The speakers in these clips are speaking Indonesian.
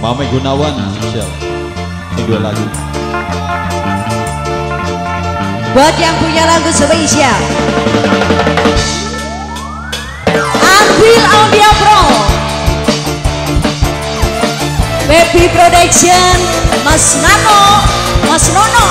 Mame Gunawan spesial. Ini 2 lagu. Buat yang punya lagu spesial, Ambil Audio Pro, Baby Production, Mas Nano, Mas Nono.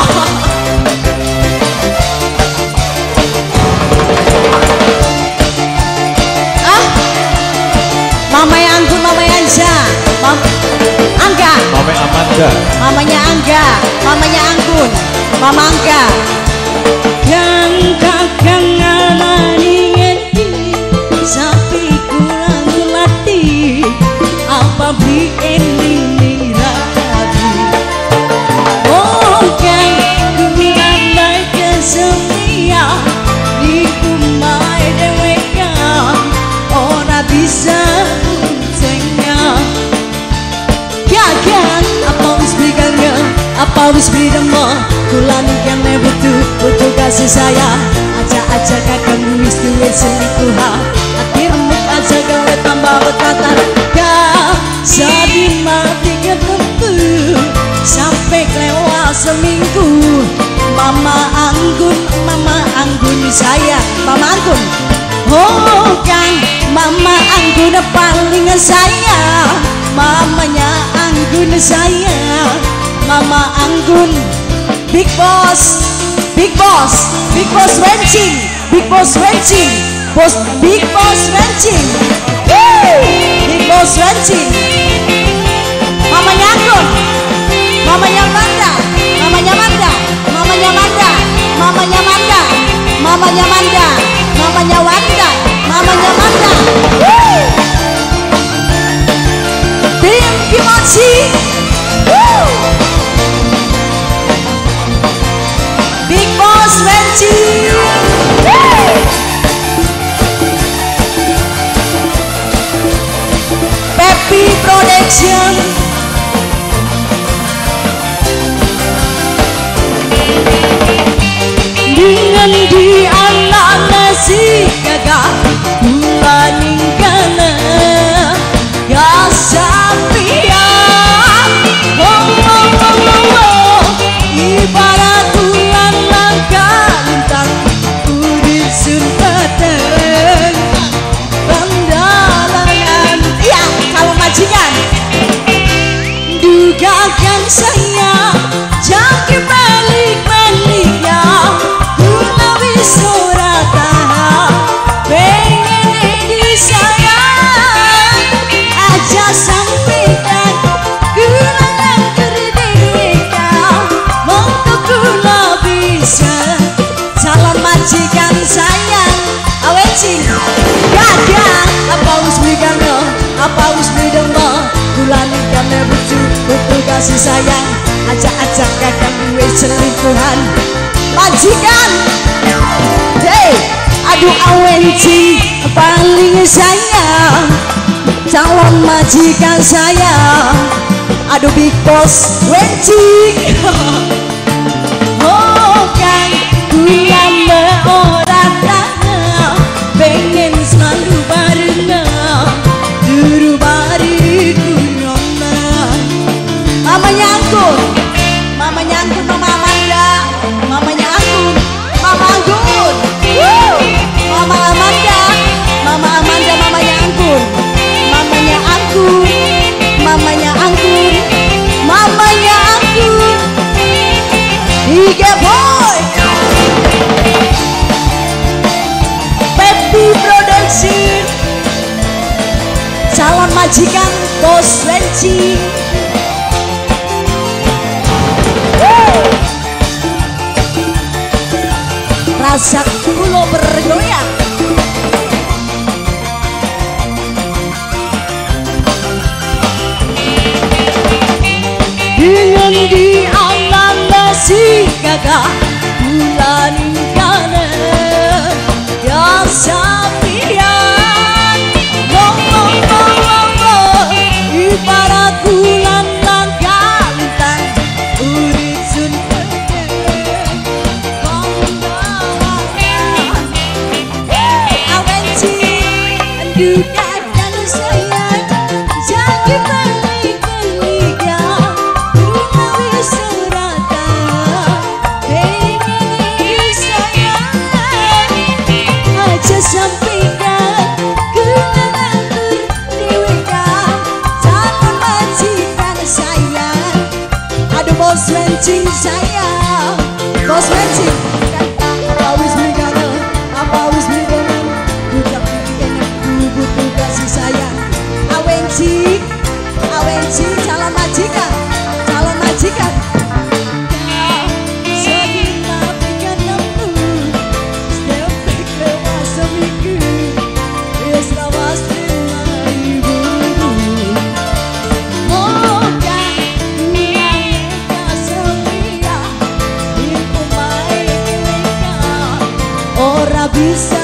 Mama Anggun, Mama Anja, Angga, Mame Amanda, mamanya Angga, mamanya Anggun, Mama Angga. Yang kakang ngalani ngedi, sapi kurang latih, apa bikin ini rabi. Oh kan kurang naik kesetia, di kumai deweka, ora bisa apa wis bidemo kula ningkane butuh kasih sayang aja kakang wis duwe selingkuhan akhirmu aja gawe tambah betatan gak jadi mati ketemu sampai kelewat seminggu Mama Anggun sayang Mama Anggun oh kan Mama Anggun paling sayang mamanya Anggun sayang Mama Anggun, Big Boss Ranching, Big Boss Ranching, Big Boss Ranching, Big Boss Ranching. Mamanya Anggun, mamanya Manda, mamanya Manda, mamanya Manda, mamanya Manda, mamanya Manda, mamanya Wanda, mamanya Manda. Tim Kimochi. Big Boss Ranching, Pepi Production, dengan di anak nasi gagah bulan ingkana ya sapian ibarat bulan langka lintang udah sunpatan bandalangan ya kalau majikan dugakan saya jangki balik-baliknya gula wisurata pengen disayang aja sampaikan gula yang terdirinya untuk gula bisa calon majikan sayang awecing gagang apa us bigano apa us bidemo gula nikane butuh kasih sayang ajak kakak gue selingkuhan majikan hey aduh awenci paling sayang calon majikan sayang aduh Big Boss Ranching oh kan gula orang tanah pengen selalu bareng duru bariku mamanya Anggun, mamanya Anggun, Mama Amanda, mamanya Anggun, Mama Anggun, Mama Amanda, Mama Amanda, mamanya Anggun, mamanya Anggun, mamanya Anggun, mamanya Anggun, Iga Boy, Pepi Production, calon majikan Boss Ranching. Rasa kulo bergoyang dengan di alam nasi gagah bulan ingkana ya sapian ibarat bulan langka lintang urit sunpatan dugakan sayang jadi balik-balik bisa